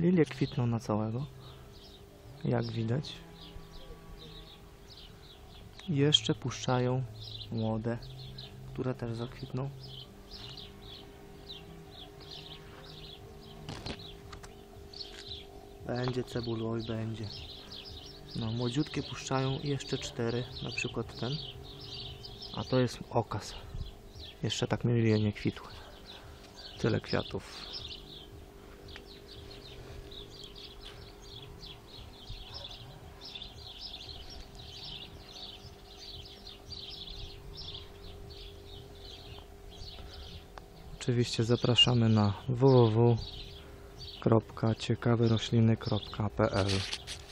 Lilie kwitną na całego, jak widać. Jeszcze puszczają młode, które też zakwitną. Będzie cebulu, oj będzie. No, młodziutkie puszczają jeszcze 4, na przykład ten. A to jest okaz. Jeszcze tak mi lilie nie kwitły. Tyle kwiatów. Oczywiście zapraszamy na www.ciekawerośliny.pl